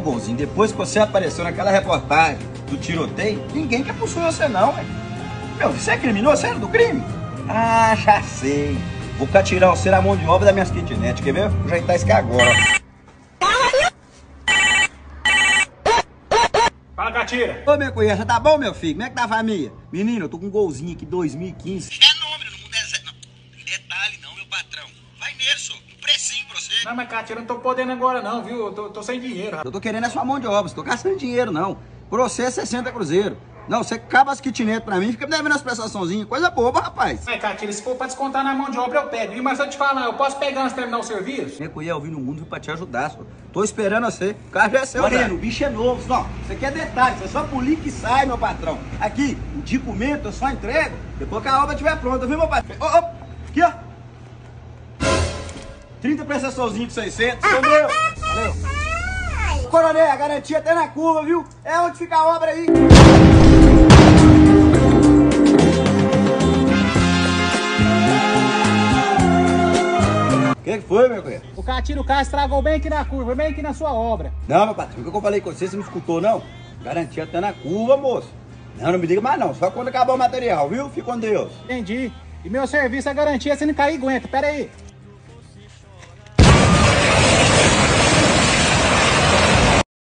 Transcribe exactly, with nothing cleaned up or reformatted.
bonzinho, depois que você apareceu naquela reportagem do tiroteio, ninguém quer possuir você não, velho. Meu, você é criminoso, você era do crime? Ah, já sei. Vou cá tirar você na mão de obra da minhas kitnet, quer ver? Vou ajeitar isso aqui agora. Fala, Catira. Ô, minha cunhada, tá bom, meu filho? Como é que tá a família? Menino, eu tô com um golzinho aqui, dois mil e quinze. Fenômeno, não muda zero. Não, tem detalhe não, meu patrão. Vai nele, só. Um precinho pra você. Não, mas Catira, eu não tô podendo agora não, viu? Eu tô, tô sem dinheiro. Eu tô querendo a sua mão de obra, não tô gastando dinheiro, não. Pra você é sessenta cruzeiro. Não, você acaba as kitnet pra mim, fica me devendo as prestaçãozinhas. Coisa boba, rapaz. É, Catira, se for pra descontar na mão de obra, eu pego. Viu? Mas se eu te falar, eu posso pegar antes de terminar o serviço? Minha cunhada, eu vim no mundo pra te ajudar, só. Tô esperando você. O carro já é seu. Moreno, o bicho é novo, só. Você quer detalhes, você só polir que sai, meu patrão. Aqui, o documento eu só entrego depois que a obra estiver pronta, viu, meu patrão? Ô, ô, aqui, ó. trinta prestaçãozinhos de seiscentos, entendeu? Valeu. Coronel, a garantia tá na curva, viu? É onde fica a obra aí. O que, que foi, meu cunhado? O Catira, o carro estragou bem aqui na curva, bem aqui na sua obra. Não, meu patrão, o que eu falei com você, você não escutou, não? Garantia tá na curva, moço. Não, não me liga mais não, só quando acabar o material, viu? Fica com Deus. Entendi. E meu serviço, a garantia, se não cair, aguenta. Pera aí.